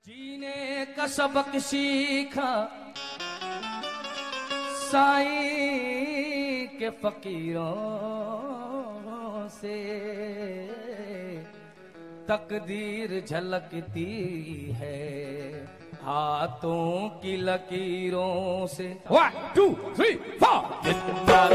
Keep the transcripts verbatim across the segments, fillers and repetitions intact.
जीने का सबक सीखा साईं के फकीरों से, तकदीर झलकती है हाथों की लकीरों से। One two three four.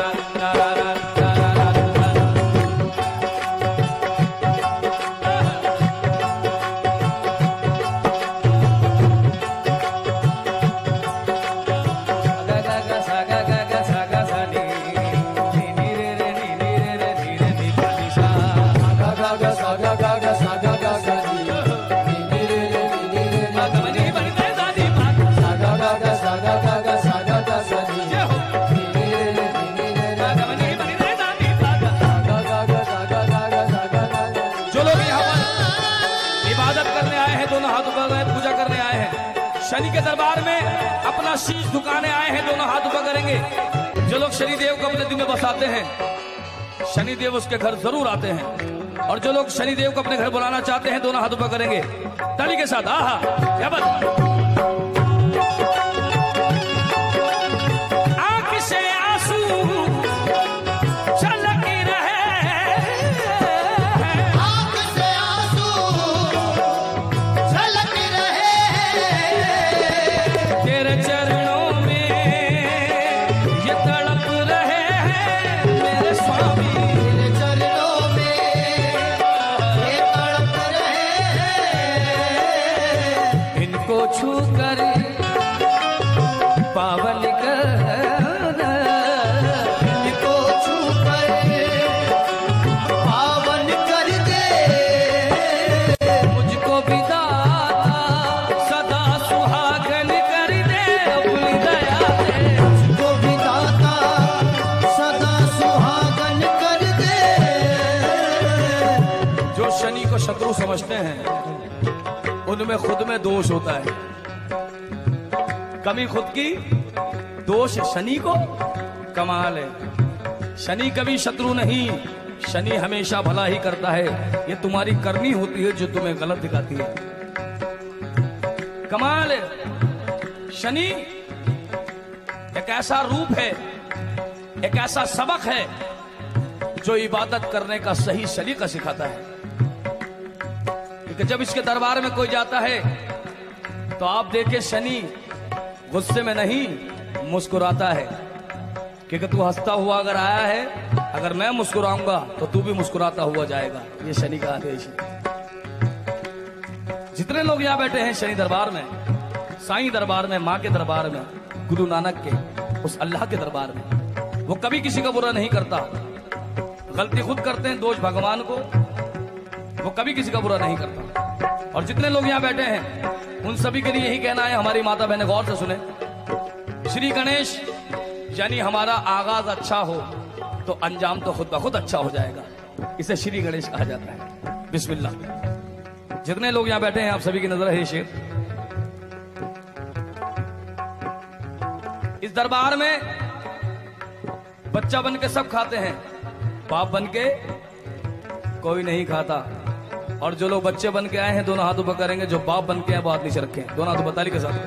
Shani के दरबार में अपना शीश झुकाने आए हैं, दोनों हाथ ऊपर करेंगे। जो लोग शनि देव को अपने दिल में बसाते हैं, शनि देव उसके घर जरूर आते हैं। और जो लोग शनि देव को अपने घर बुलाना चाहते हैं, दोनों हाथ ऊपर करेंगे ताली के साथ। आहा क्या बात। आंख से आंसू छलक रहे, आंख से आंसू छलक रहे, तेरे चरणों में ये तड़प रहे हैं मेरे स्वामी। तेरे चरणों में ये तड़प रहे हैं, इनको छू कर पावन कर, इनको छू कर पावन कर दे, मुझको भी दाता सदा सुहागन कर दे अपनी दया से। मुझको भी दाता सदा सुहागन कर दे। जो शनि को शत्रु समझते हैं उनमें खुद में दोष होता है, कमी खुद की, दोष शनि को। कमाल है, शनि कभी शत्रु नहीं, शनि हमेशा भला ही करता है। ये तुम्हारी करनी होती है जो तुम्हें गलत दिखाती है। कमाल है, शनि एक ऐसा रूप है, एक ऐसा सबक है जो इबादत करने का सही सलीका सिखाता है। क्योंकि जब इसके दरबार में कोई जाता है तो आप देखे शनि गुस्से में नहीं मुस्कुराता है। क्योंकि तू हंसता हुआ अगर आया है, अगर मैं मुस्कुराऊंगा तो तू भी मुस्कुराता हुआ जाएगा। ये शनि का आदेश है। जितने लोग यहाँ बैठे हैं शनि दरबार में, साईं दरबार में, माँ के दरबार में, गुरु नानक के उस अल्लाह के दरबार में, वो कभी किसी का बुरा नहीं करता। गलती खुद करते हैं, दोष भगवान को, वो कभी किसी का बुरा नहीं करता। और जितने लोग यहाँ बैठे हैं उन सभी के लिए यही कहना है, हमारी माता बहने गौर से सुने। श्री गणेश यानी हमारा आगाज अच्छा हो तो अंजाम तो खुद ब खुद अच्छा हो जाएगा, इसे श्री गणेश कहा जाता है। बिस्मिल्लाह। जितने लोग यहाँ बैठे हैं आप सभी की नजर है शेर। इस दरबार में बच्चा बन के सब खाते हैं, बाप बन के कोई नहीं खाता। और जो लोग बच्चे बन के आए हैं दोनों हाथ ऊपर करेंगे, जो बाप बन के हैं वो हाथ नीचे रखे हैं, दोनों हाथ ऊपर ताली के साथ।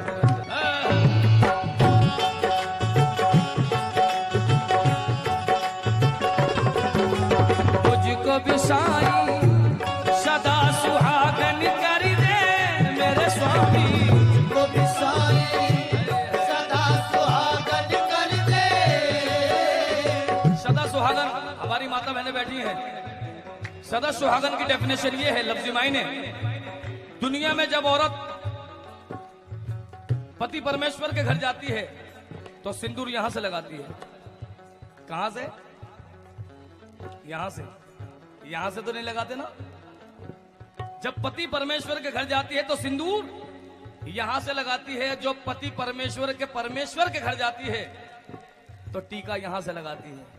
मुझको भी साईं सदा सुहागन कर दे मेरे स्वामी। मुझको भी साईं सदा सुहागन कर दे। सदा सुहागन, हमारी माता बहनें बैठी हैं। सदा सुहागन की डेफिनेशन ये है, लफ्जी मायने, दुनिया में जब औरत पति परमेश्वर के घर जाती है तो सिंदूर यहां से लगाती है। कहां से? यहां से। यहां से तो नहीं लगाते ना। जब पति परमेश्वर के घर जाती है तो सिंदूर यहां से लगाती है। जो पति परमेश्वर के परमेश्वर के घर जाती है तो टीका यहां से लगाती है।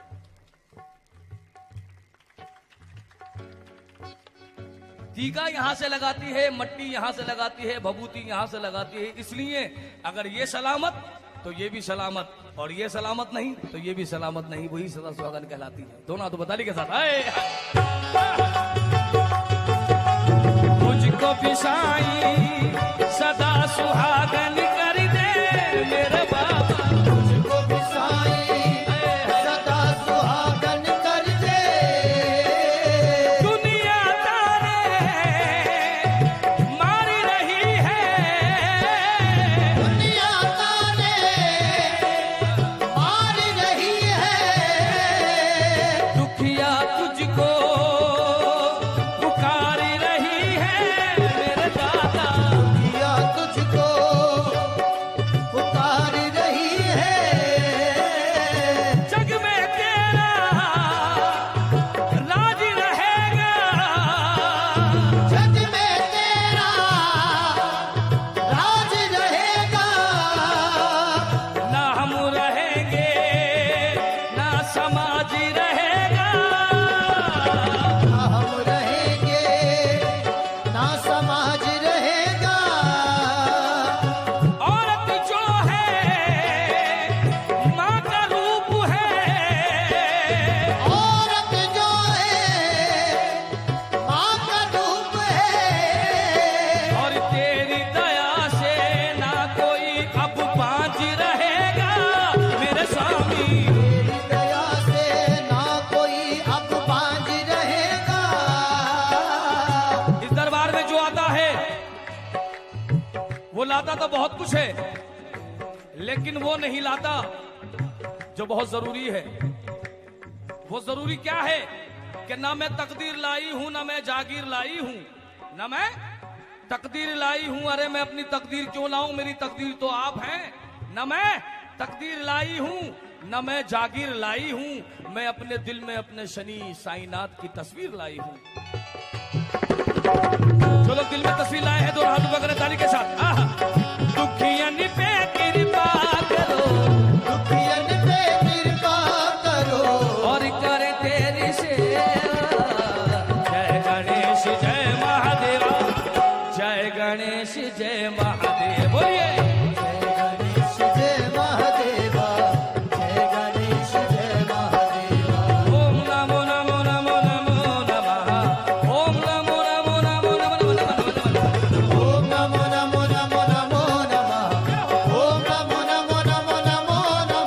टीका यहां से लगाती है, मट्टी यहां से लगाती है, भभूति यहां से लगाती है। इसलिए अगर ये सलामत तो ये भी सलामत, और ये सलामत नहीं तो ये भी सलामत नहीं, वही सदा सुहागन कहलाती है। दोनों तो बताली के साथ आए। मुझको भी साईं सदा सुहागन कर दे मेरे बाबा। मुझको भी साईं सदा सुहागन कर दे। दुनिया तारे मार रही है, दुनिया तारे मार रही है। दुखिया तुझको पुकार रही है मेरे दादा। दुनिया तुझको पुकार रही है। जग में तेरा राज रहेगा, जग में तेरा राज रहेगा। ना हम रहेंगे ना समाज रहेगा। ना हम रहेंगे ना समाज रहेगा। औरत जो है माँ का रूप है, औरत जो है माँ का रूप है। और तेरी दया से ना कोई अब बाँझ रहेगा मेरे स्वामी। तेरी दया से ना कोई अब बाँझ रहेगा। इस दरबार में जो आता है वो लाता तो बहुत कुछ है, लेकिन वो नहीं लाता जो बहुत जरूरी है। वो जरूरी क्या है कि ना मैं तकदीर लाई हूं ना मैं जागीर लाई हूं, ना मैं तकदीर लाई हूं। अरे मैं अपनी तकदीर क्यों लाऊं, मेरी तकदीर तो आप हैं। न मैं तकदीर लाई हूं न मैं जागीर लाई हूं, मैं अपने दिल में अपने शनि साईनाथ की तस्वीर लाई हूं। जो लोग दिल में तस्वीर लाए हैं दो हाथ ऊपर करें ताली के साथ। आहा। दुखियन पे कृपा करो दुखियन पे कृपा करो और करे तेरी सेवा। जय गणेश जय महादेवा, जय गणेश जय महादेव। बोलिए जय गणेश जय महादेवा, जय गणेश जय महादेवा। ओम नमो नमो नमो नमो नमः। ओम नमो नमो नमो नमो नमो नमः। ओम नमो नमो नमो नमो नमः। ओम नमो नमो नमो नमो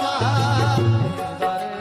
नमः।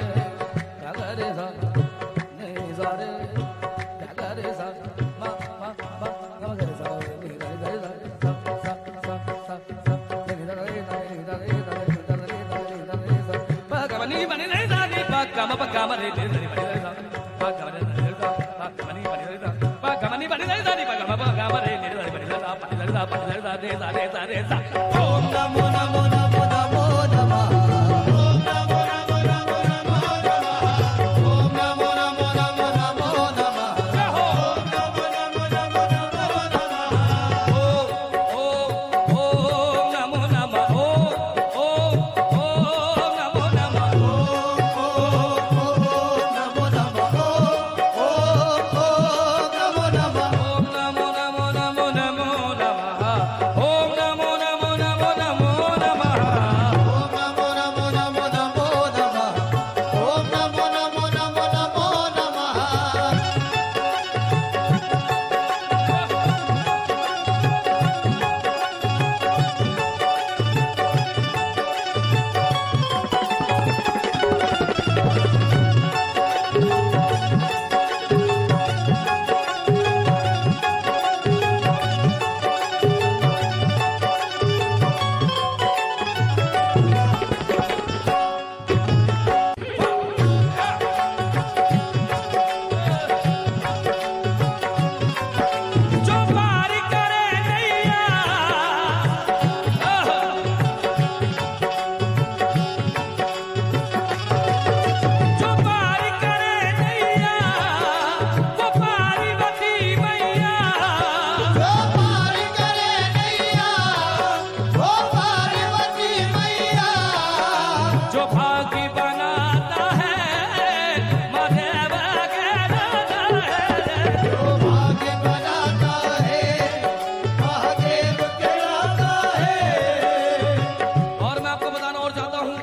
ओम नमो नमो नमो नमो नमः। ओम नमो नमो नमो नमो नमः। ओम नमो नमो नमो नमो नमः। ओम नमो नमो नमो नमो नमः। ओम ओम नमो नमः। ओम ओम नमो नमः। ओम ओम नमो नमः। ओम ओम नमो नमः। ओम नमो नमो नमो नमो नमः। ओम नमो नमो नमो नमो नमः। ओम नमो नमो नमो नमो नमः। ओम नमो नमो नमो नमो नमः। जो पार करे नैया, जो पार करे नैया वो पार्वती मैया। जो पार करे नैया वो पार्वती मैया। जो भाग्य बनाता है महादेव कहलाता है। जो भाग्य बनाता है महादेव कहलाता है। और मैं आपको बताना और चाहता हूं,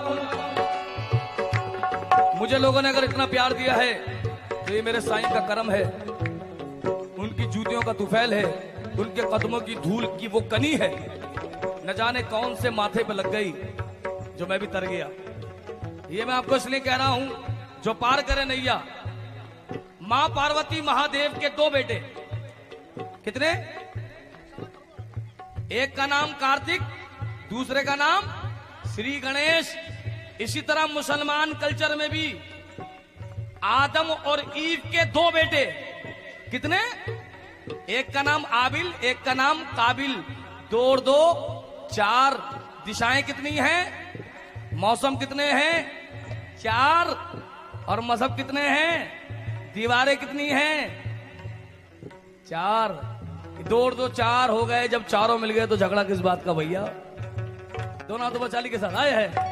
मुझे लोगों ने अगर इतना प्यार दिया है तो ये मेरे साईं का करम है, उनकी जूतियों का तुफैल है। उनके कदमों की धूल की वो कनी है, न जाने कौन से माथे पे लग गई जो मैं भी तर गया। ये मैं आपको इसलिए कह रहा हूं, जो पार करे नैया। मां पार्वती महादेव के दो बेटे, कितने? एक का नाम कार्तिक, दूसरे का नाम श्री गणेश। इसी तरह मुसलमान कल्चर में भी आदम और ईव के दो बेटे, कितने? एक का नाम आबिल, एक का नाम काबिल। दो और दो चार। दिशाएं कितनी हैं? मौसम कितने हैं? चार। और मजहब कितने हैं? दीवारें कितनी हैं? चार। दो और दो चार हो गए। जब चारों मिल गए तो झगड़ा किस बात का भैया? दोनों तो बचाली के साथ आए हैं।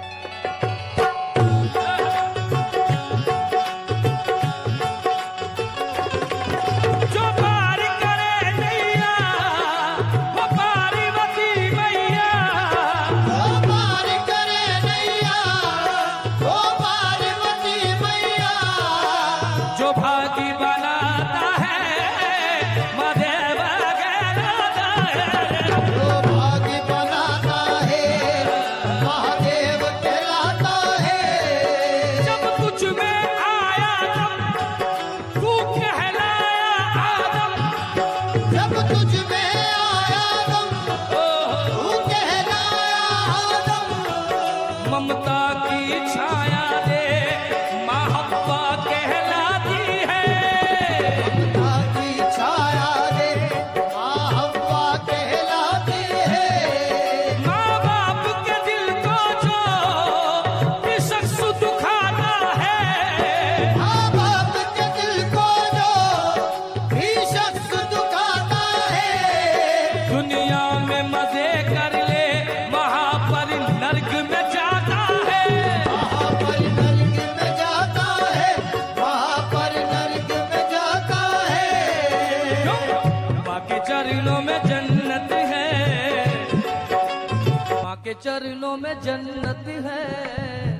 चरणों में जन्नत है,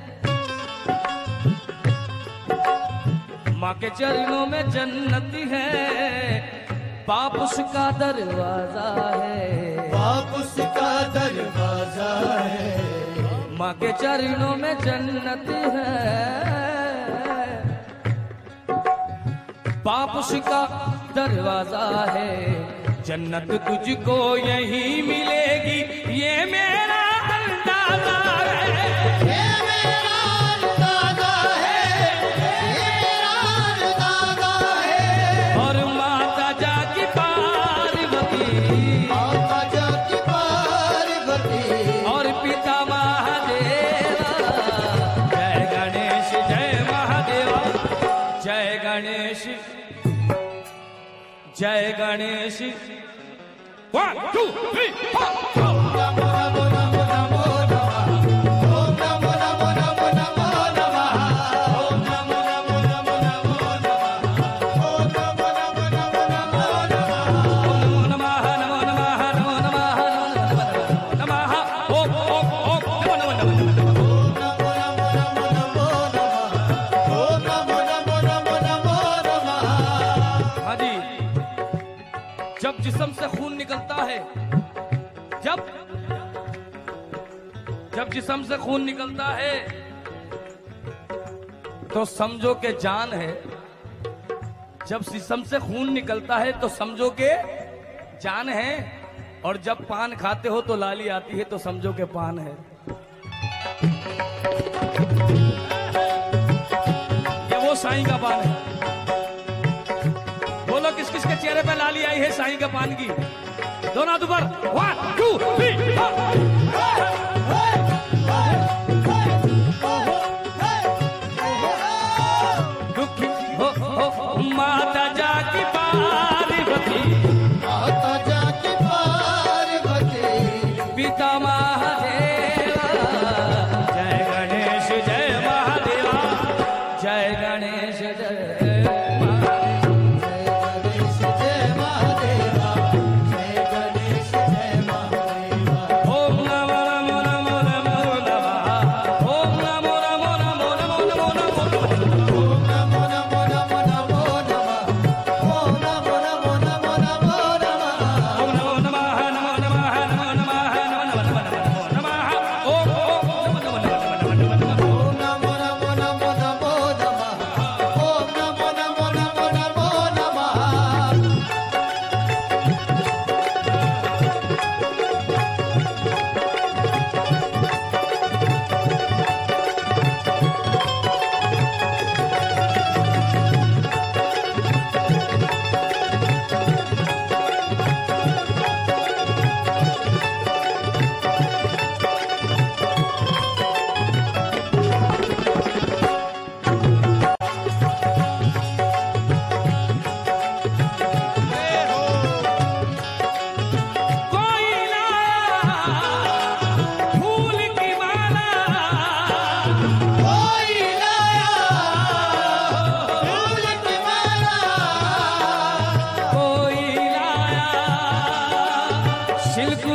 माँ के चरणों में जन्नत है। बाप उसका दरवाजा है, बाप उसका दरवाजा है। माँ के चरणों में जन्नत है। बाप उसका दरवाजा है। जन्नत तुझको यही मिलेगी, ये मेरा अंदाजा है, ये मेरा अंदाजा है, ये मेरा अंदाजा है। और माता जाकी पार्वती, माता जाकी पार्वती, और पिता महादेवा। जय गणेश जय महादेवा, जय गणेश जय Ganesh. One two three four. नमो नमो नमो नमो नमः। ओम नमो नमो नमो नमो नमः। ओम नमो नमो नमो नमो नमः। ओम नमो नमो नमो नमो नमः। नमः नमो नमः नमो नमः नमः नमः। ओम ओम ओम नमो नमो नमः। ओम नमो नमो नमो नमो नमः। ओम नमो नमो नमो नमो नमः। हाँ जी, जब जिस्म से खून निकलता है, जब जब जिस्म से खून निकलता है तो समझो के जान है। जब जिस्म से खून निकलता है तो समझो के जान है। और जब पान खाते हो तो लाली आती है तो समझो के पान है। ये वो साईं का पान है। बोलो किस किस के चेहरे पे लाली आई है साईं के पान की? दोनों हाथ ऊपर। One two three four. दुखी हो, हो माता जाकी पार्वती, माता जाकी पार्वती, पिता महादेवा। जय गणेश जय महादेवा, जय गणेश जय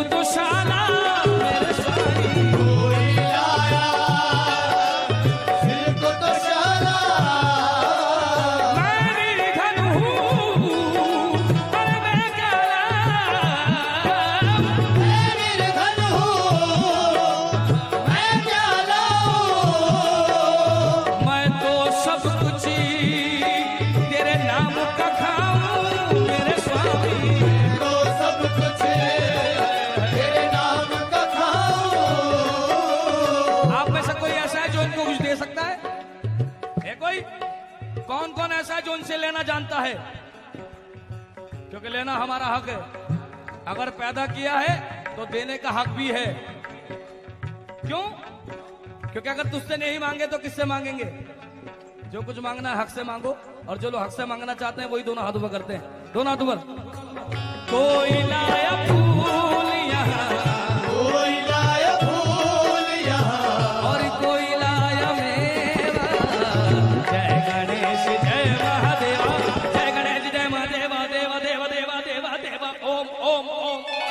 दुशाला मेरे स्वामी। कोई लाया सिल्क दुशाला। मैं निर्धन हूँ और मैं क्या लाऊं। मैं निर्धन हूँ मैं क्या लाऊं। मैं तो सब कुछ तेरे नाम का खाऊं मेरे स्वामी। तो सब कुछ तेरे नाम का खाऊं। आप में से कोई ऐसा है जो इनको कुछ दे सकता है? है कोई? कौन कौन ऐसा है जो उनसे लेना जानता है? क्योंकि लेना हमारा हक है। अगर पैदा किया है तो देने का हक भी है। क्यों? क्योंकि अगर तुझसे नहीं मांगे तो किससे मांगेंगे? जो कुछ मांगना है हक से मांगो, और जो लोग हक से मांगना चाहते हैं वही दोनों हाथ ऊपर करते हैं। दोनों हाथ ऊपर। कोई लाया फूल यहाँ कोई लाया फूल यहाँ और कोई लाया मेवा। जय गणेश जय महादेवा, जय गणेश जय महादेवा, देवा देवा देवा देवा देवा। ओम ओम ओम।